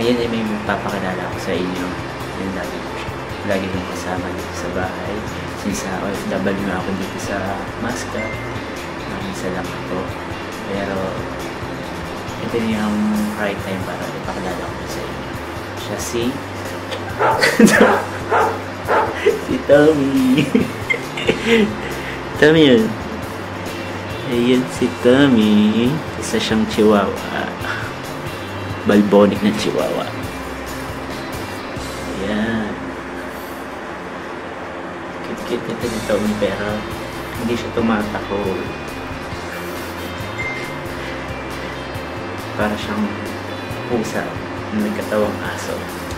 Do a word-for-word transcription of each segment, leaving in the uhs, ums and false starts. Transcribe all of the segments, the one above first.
Yan ay may magpapakilala ko sa inyo. Yan lagi ko siya. Lagi kong kasama dito sa bahay. Since uh, O F W ako dito sa Muscat. Isa lang ako. Pero ito na yung right time para ipakilala ko sa inyo. Siya si si Tommy. Tommy yun. Ayan si Tommy. Isa siyang chihuahua. Balbonic na chihuahua. Ayan. Cute-cute nito ni Tommy pero hindi siya tumatakbo. Para siyang pusa na nagkatawang aso.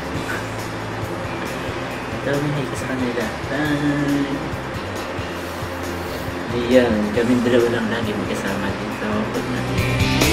Tommy, hi ka sa kanila. Bye! Ayan, kaming dalawa lang lagi magkasama dito. Pag natin.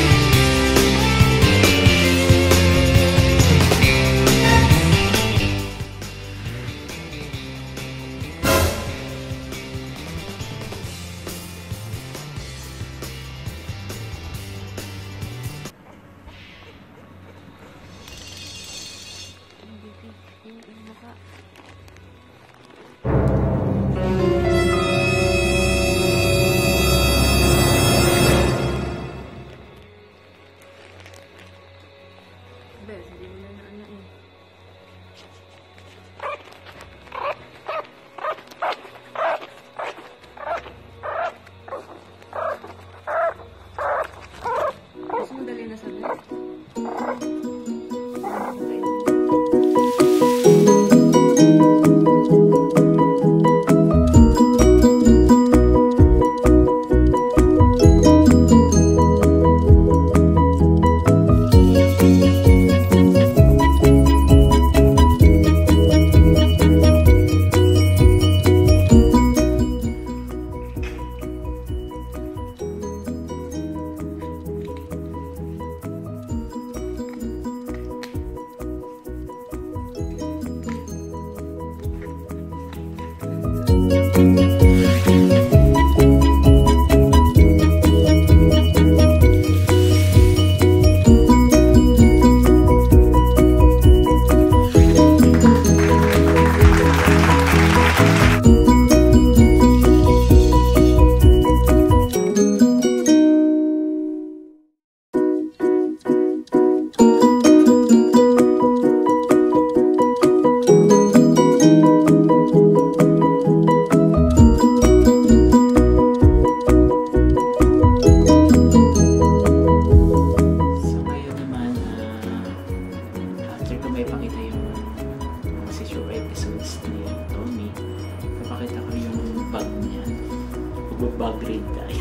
Bag grade tayo.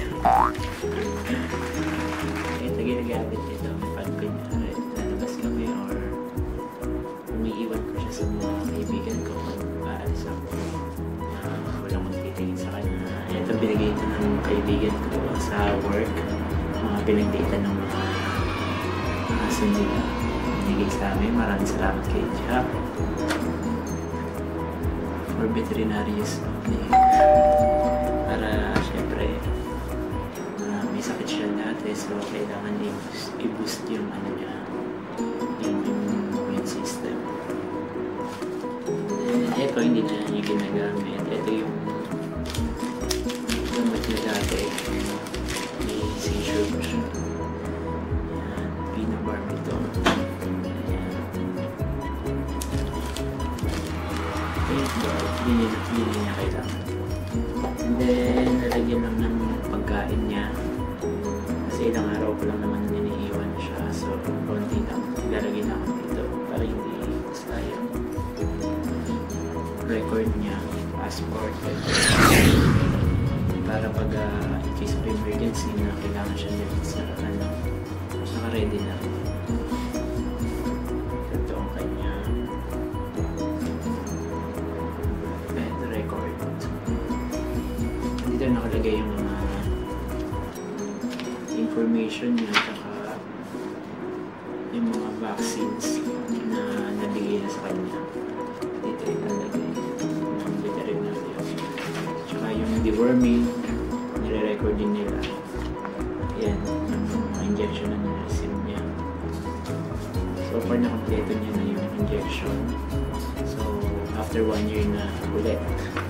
Ito ginagamit nito pag kunyari lalabas kami or umiiwan ko siya sa mga kaibigan ko pag aalis ako uh, walang magtitingin sa kanya. Ito binigay ito ng kaibigan ko sa work, mga pinagdiitan ng mga aso nila. Binigay sa amin. Maraming salamat kay Jack for veterinary use only. Para syempre uh, may sakit siya dati, so kailangan i-boost, i-boost yung ano niya, yung immune system. And ito hindi na niya ginagamit. Ito yung gamit niya dati, may seizure pa siya. Yan, pinabarm ito. Ito, hindi niya kailangan. And then, lalagyan lang ng pagkain niya. Kasi ilang araw ko lang naman niniiwan siya. So, konti lang. Ilalagay na ako dito para hindi sayang. Record niya, passport, para pag uh, in case of emergency na kailangan siya dito sa ano, naka-ready na. Ito ang kanya. Ito record. Dito nakalagay yung mga information niya at yung mga vaccines na nabigay na sa kanya. Dito ilalagay ng veterinary. Tsaka yung deworming, nire-record din nila. Ayan, yung mga injection na nire-receive niya. So before na kompleto niya na yung injection. So, after one year na ulit.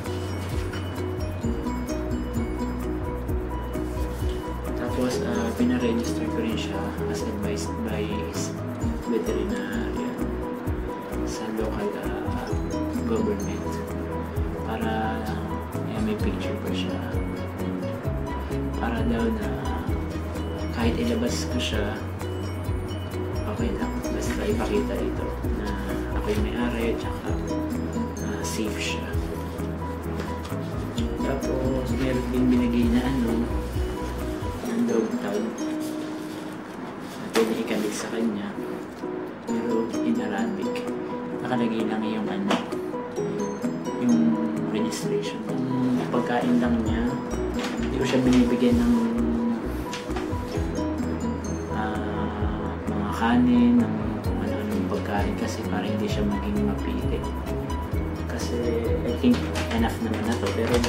Tapos, uh, pinaregister ko rin siya as advised by veterinarian sa local uh, government. Para uh, may picture ko siya. Para daw na kahit ilabas ko siya, okay lang. Basta ipakita dito na ako yung may-ari, tsaka uh, safe siya. Tapos, meron din binigay na ano, ng dog tag na pwede ikabit sa kanya. Pero in Arabic, nakalagay lang yung ano, yung registration. Yung pagkain lang niya, hindi ko siya binibigyan ng uh, mga kanin, ng kung ano-anong pagkain kasi para hindi siya maging mapili. Kasi I think enough naman na to, pero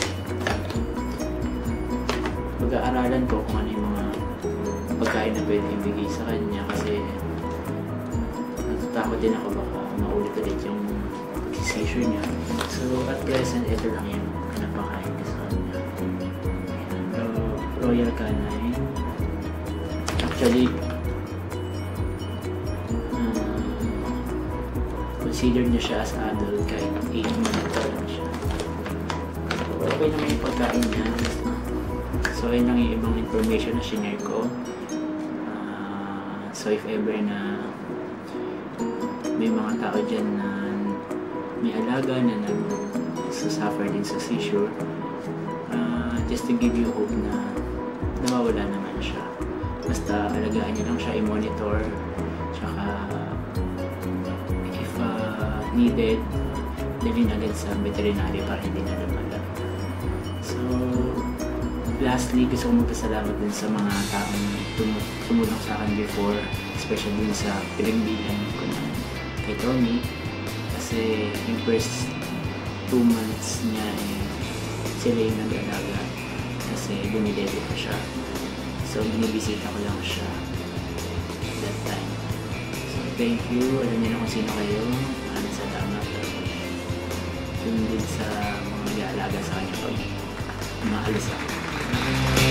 pag-aaralan ko kung ano yung mga pagkain na pwede ibigay sa kanya kasi natatakot din ako baka maulit ulit yung seizure niya. So at present, ito lang yung pinapakain ko sa kanya. So, Royal Canine. Actually, uh, consider niya siya as adult kahit eight months pa lang siya. So, okay naman yung pagkain niya. So, yun lang yung ibang information na shinare ko. Uh, so, if ever na may mga tao dyan na may alaga na nag-suffer din sa seizure, uh, just to give you hope na nawawala naman siya. Basta alagaan niyo lang siya, i-monitor, tsaka if uh, needed, dalhin agad sa veterinary para hindi na lumala. So, lastly, gusto kong magpasalamat din sa mga taong tum- tumulong sa akin before, especially din sa pinagbilan ko na kay Tommy. Kasi yung first two months niya eh, sila yung nag-alaga kasi bumidede pa siya. So, binibisita ko lang siya that time. So, thank you. Alam niyo na kung sino kayo. Maraming salamat. Yun din sa mga nag-aalaga sa kanya pag maalis ako.